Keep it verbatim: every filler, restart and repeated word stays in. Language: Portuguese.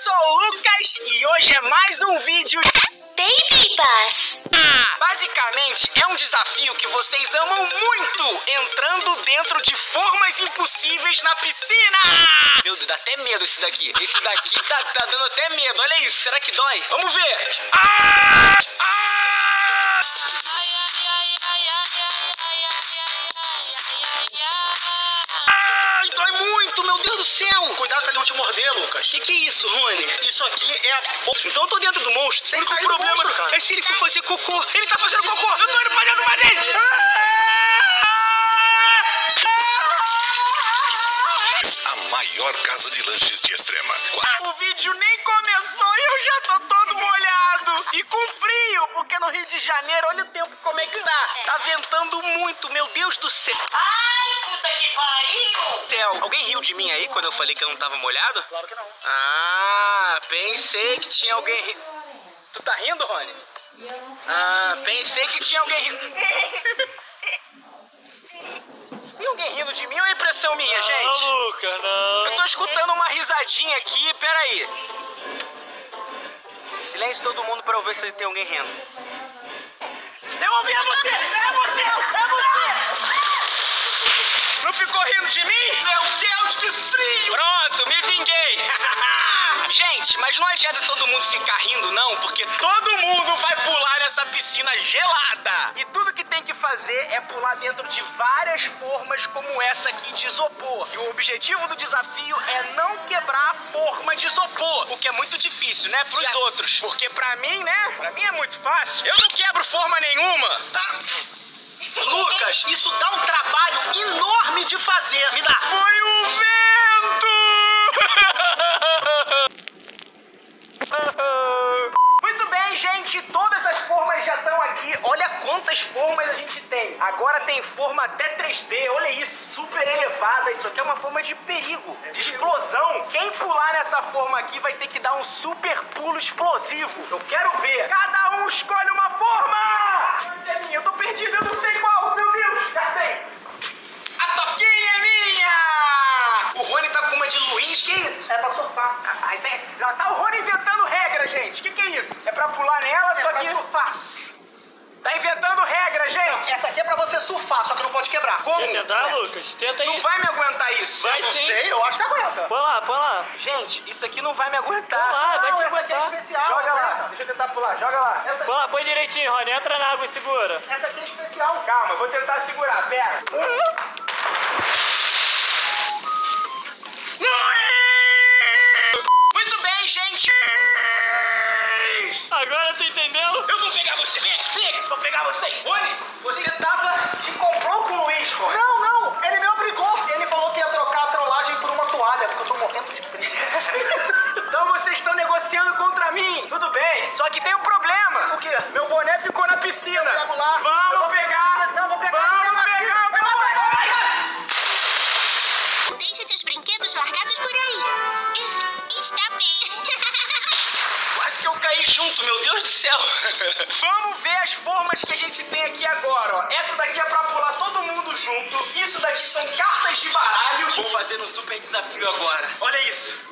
sou o Lucas e hoje é mais um vídeo Baby Bus. Ah, basicamente é um desafio que vocês amam muito, entrando dentro de formas impossíveis na piscina. Meu Deus, dá até medo esse daqui. Esse daqui tá, tá dando até medo, olha isso, será que dói? Vamos ver. Ah! Ah! Ai, dói muito, meu Deus do céu. Cuidado pra ele não te morder, Lucas. Que que é isso, Rony? Isso aqui é a... Então eu tô dentro do monstro. Tem O único que sair do problema monstro, cara. é se ele for fazer cocô. Ele tá fazendo cocô. Eu tô indo pra dentro mais dele. A maior casa de lanches de Extrema. O vídeo nem começou e eu já tô todo molhado. E com frio, porque no Rio de Janeiro, olha o tempo como é que tá. Tá ventando muito, meu Deus do céu. Ai, puta que pariu! Céu. Alguém riu de mim aí quando eu falei que eu não tava molhado? Claro que não. Ah, pensei que tinha alguém rindo. Tu tá rindo, Rony? Ah, pensei que tinha alguém rindo. Tem alguém rindo de mim ou é impressão minha, Não, gente? Lucas, não. Eu tô escutando uma risadinha aqui, peraí. Silêncio todo mundo pra eu ver se tem alguém rindo. Eu ouvi, é você! É você! É você! Não ficou rindo de mim? Meu Deus, que frio! Pronto, me vinguei! Gente, mas não adianta todo mundo ficar rindo, não, porque todo mundo vai pular nessa piscina gelada. E tudo que tem que fazer é pular dentro de várias formas como essa aqui de isopor. E o objetivo do desafio é não quebrar a forma de isopor, o que é muito difícil, né, pros outros. Porque pra mim, né, pra mim é muito fácil. Eu não quebro forma nenhuma. Tá? Lucas, isso dá um trabalho enorme de fazer. Me dá. Foi o vento! Muito bem, gente, todas as formas já estão aqui. Olha quantas formas a gente tem. Agora tem forma até três D, olha isso, super elevada. Isso aqui é uma forma de perigo, de explosão. Quem pular nessa forma aqui vai ter que dar um super pulo explosivo. Eu quero ver. Cada um escolhe uma forma. É minha, eu tô perdido, eu não sei qual. Meu Deus, já sei. A toquinha é minha. O Rony tá com uma de Luiz, que isso? É pra surfar. Ai, tem... Já tá o Rony inventando regra, gente. O que que é isso? É pra pular nela, É só pra que... surfar. Tá inventando regra, gente. Essa aqui é pra você surfar, só que não pode quebrar. Como? Quer tentar, Lucas? Tenta Não isso. vai me aguentar isso. Vai Não sim. sei, eu acho que aguenta. Põe lá, põe lá. Gente, isso aqui não vai me aguentar. Põe lá, vai Não, te essa aqui é aguentar. especial. Joga lá. aguenta. Deixa eu tentar pular. Joga lá. Essa, Põe lá, põe direitinho, Rony. Entra na água e segura. essa aqui é especial. Calma, eu vou tentar segurar. Pera. Muito bem, gente. Agora tu entendeu? Eu vou pegar você. Vem, vem. Vou pegar você. Rony, você tava de comprou com o Luiz, Rony. Não, não, ele me obrigou. Ele falou que ia trocar a trollagem por uma toalha, porque eu tô morrendo de frio. Então vocês estão negociando contra mim. Tudo bem. Só que tem um problema. O quê? Meu boné ficou na piscina. Eu pego lá. Eu Vamos vou pegar. Não, vou pegar. Vamos Pega pegar. aqui, pega Vamos Deixe seus brinquedos largados por aí. Está bem. Quase que eu caí junto, meu Deus do céu. Vamos ver as formas que a gente tem aqui agora, ó. Essa daqui é pra pular todo mundo junto. Isso daqui são cartas de baralho. Vou fazer um super desafio agora. Olha isso.